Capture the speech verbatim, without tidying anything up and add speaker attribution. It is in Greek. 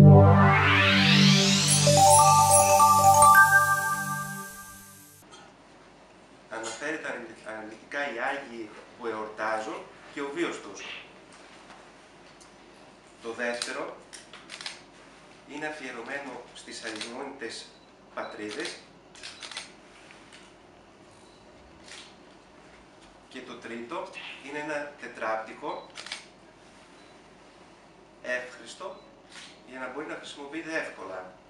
Speaker 1: Αναφέρεται αναλυτικά οι Άγιοι που εορτάζουν και ο βίος τους. Το δεύτερο είναι αφιερωμένο στις αλληλούνητες πατρίδες και το τρίτο είναι ένα τετράπτυχο εύχριστο για να μπορεί να χρησιμοποιείται εύκολα.